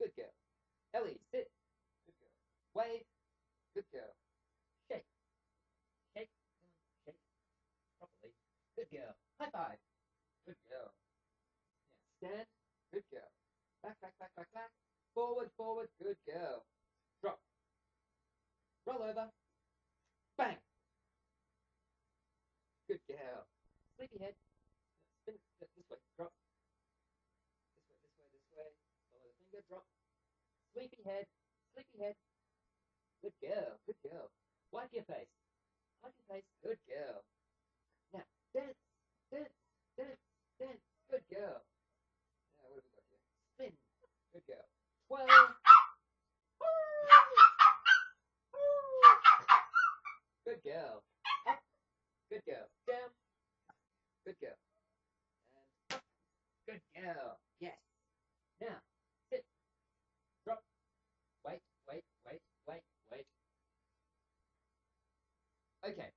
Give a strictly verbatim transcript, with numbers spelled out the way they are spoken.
Good girl. Ellie, sit. Good girl. Wave. Good girl. Shake. Shake. Come on, shake. Properly. Good girl. High five. Good girl. Now stand. Good girl. Back, back, back, back, back. Forward, forward. Good girl. Drop. Roll over. Bang. Good girl. Sleepy head. Spin this way. Drop. This way, this way, this way. Follow the finger. Drop. Sleepy head. Sleepy head. Good girl. Good girl. Wipe your face. Wipe your face. Good girl. Now, dance. Dance. Dance. Dance. Good girl. Now, what have we got here? Spin. Good girl. Twirl. Good girl. Up. Good girl. Down. Good girl. And up. Good girl. Yes. Now, sit. Drop. Wait, wait, wait, wait, wait. Okay.